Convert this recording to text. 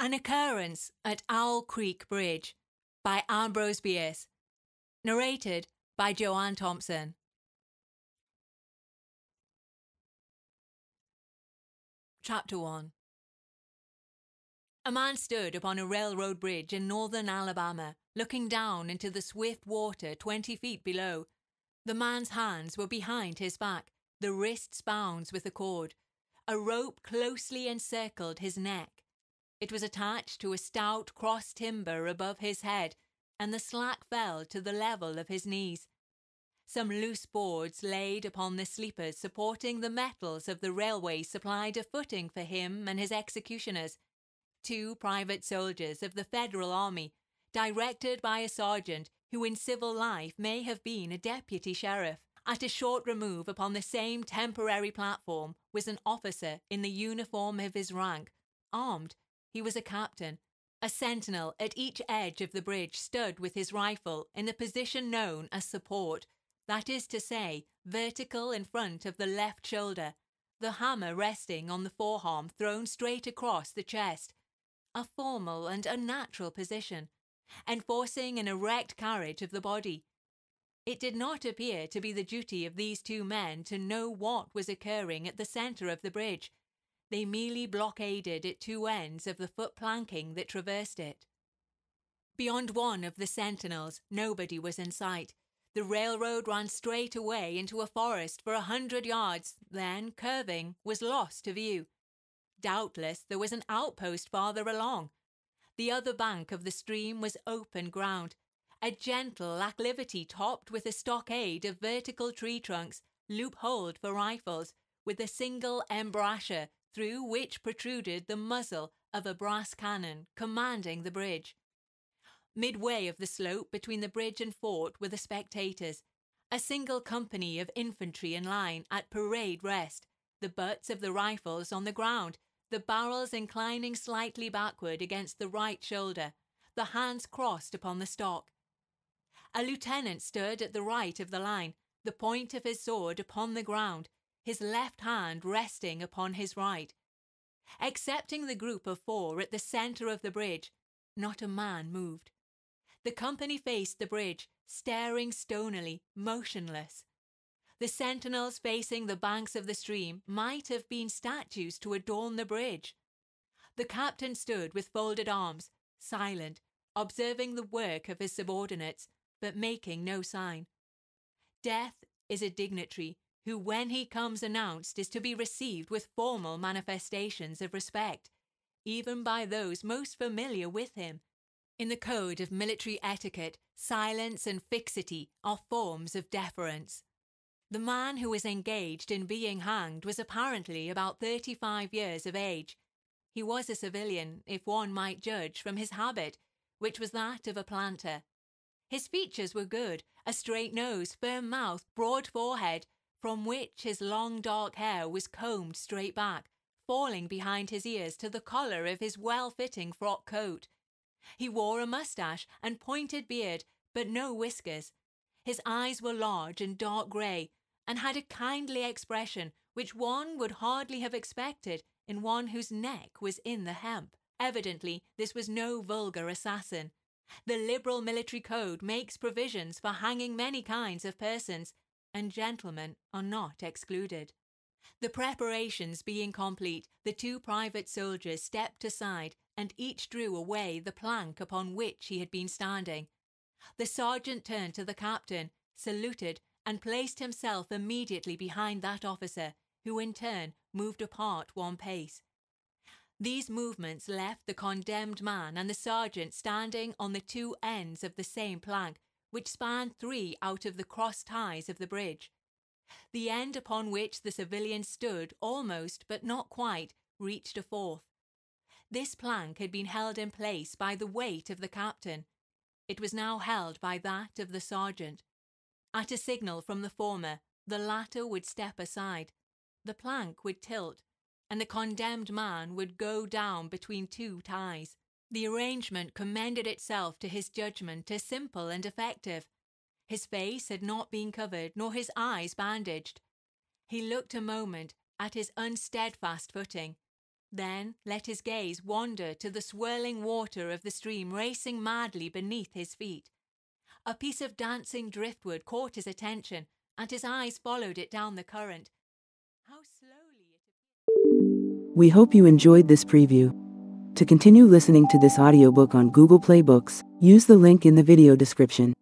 An Occurrence at Owl Creek Bridge by Ambrose Bierce. Narrated by Joanne Thompson. Chapter 1. A man stood upon a railroad bridge in northern Alabama, looking down into the swift water 20 feet below. The man's hands were behind his back, the wrists bound with a cord. A rope closely encircled his neck. It was attached to a stout cross timber above his head, and the slack fell to the level of his knees. Some loose boards laid upon the sleepers supporting the metals of the railway supplied a footing for him and his executioners. 2 private soldiers of the Federal Army, directed by a sergeant who in civil life may have been a deputy sheriff. At a short remove upon the same temporary platform was an officer in the uniform of his rank, armed. He was a captain. A sentinel at each edge of the bridge stood with his rifle in the position known as support, that is to say, vertical in front of the left shoulder, the hammer resting on the forearm thrown straight across the chest. A formal and unnatural position, enforcing an erect carriage of the body. It did not appear to be the duty of these 2 men to know what was occurring at the centre of the bridge. They merely blockaded at 2 ends of the foot planking that traversed it. Beyond one of the sentinels, nobody was in sight. The railroad ran straight away into a forest for 100 yards, then, curving, was lost to view. Doubtless there was an outpost farther along. The other bank of the stream was open ground, a gentle acclivity topped with a stockade of vertical tree trunks, loopholed for rifles, with a single embrasure through which protruded the muzzle of a brass cannon commanding the bridge. Midway of the slope between the bridge and fort were the spectators, a single company of infantry in line at parade rest, the butts of the rifles on the ground, the barrels inclining slightly backward against the right shoulder, the hands crossed upon the stock. A lieutenant stood at the right of the line, the point of his sword upon the ground, his left hand resting upon his right. Excepting the group of 4 at the centre of the bridge, not a man moved. The company faced the bridge, staring stonily, motionless. The sentinels facing the banks of the stream might have been statues to adorn the bridge. The captain stood with folded arms, silent, observing the work of his subordinates, but making no sign. Death is a dignitary who, when he comes announced, is to be received with formal manifestations of respect, even by those most familiar with him. In the code of military etiquette, silence and fixity are forms of deference. The man who was engaged in being hanged was apparently about 35 years of age. He was a civilian, if one might judge from his habit, which was that of a planter. His features were good, a straight nose, firm mouth, broad forehead, from which his long dark hair was combed straight back, falling behind his ears to the collar of his well-fitting frock coat. He wore a moustache and pointed beard, but no whiskers. His eyes were large and dark grey, and had a kindly expression which one would hardly have expected in one whose neck was in the hemp. Evidently, this was no vulgar assassin. The liberal military code makes provisions for hanging many kinds of persons, and gentlemen are not excluded. The preparations being complete, the 2 private soldiers stepped aside, and each drew away the plank upon which he had been standing. The sergeant turned to the captain, saluted, and placed himself immediately behind that officer, who in turn moved apart 1 pace. These movements left the condemned man and the sergeant standing on the 2 ends of the same plank, which spanned 3 out of the cross ties of the bridge. The end upon which the civilian stood almost, but not quite, reached a 4th. This plank had been held in place by the weight of the captain. It was now held by that of the sergeant. At a signal from the former, the latter would step aside. The plank would tilt, and the condemned man would go down between 2 ties. The arrangement commended itself to his judgment as simple and effective. His face had not been covered, nor his eyes bandaged. He looked a moment at his unsteadfast footing, Then let his gaze wander to the swirling water of the stream racing madly beneath his feet. A piece of dancing driftwood caught his attention, and his eyes followed it down the current. How slowly it... We hope you enjoyed this preview. To continue listening to this audiobook on Google Play Books, use the link in the video description.